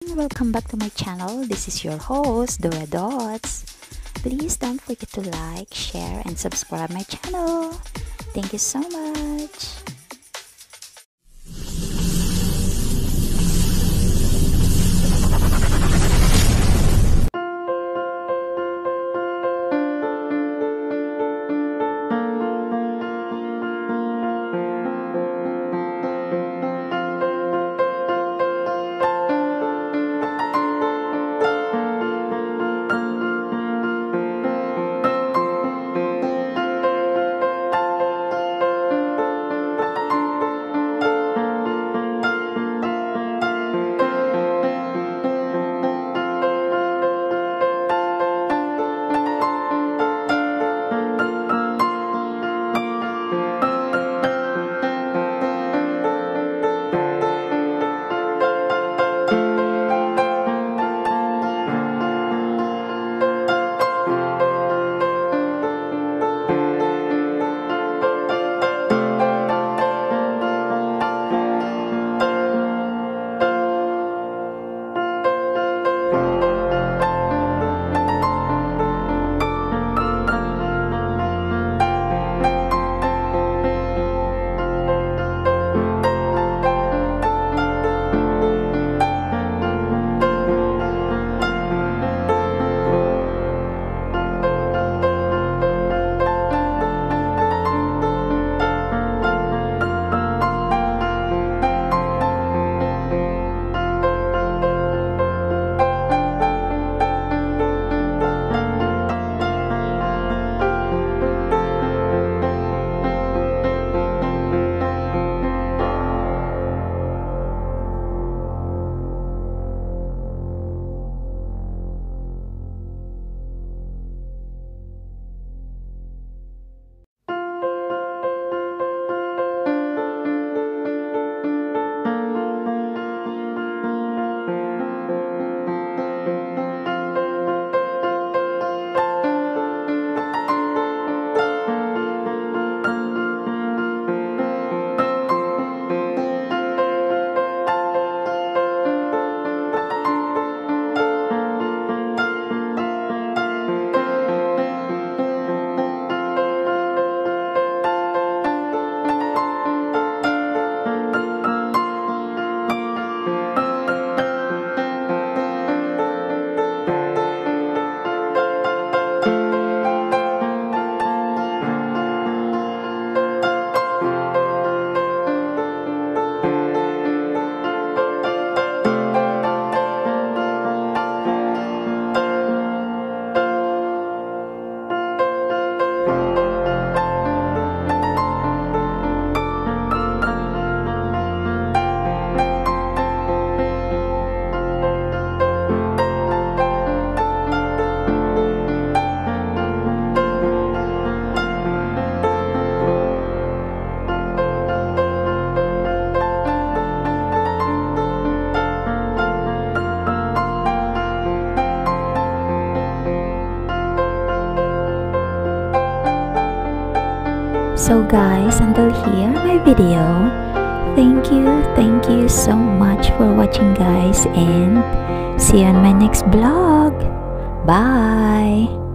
welcome back to my channel. This is your host, Dora Dots. Please don't forget to like, share, and subscribe my channel. Thank you so much. So guys, until here my video. Thank you so much for watching guys, and see you on my next vlog. Bye.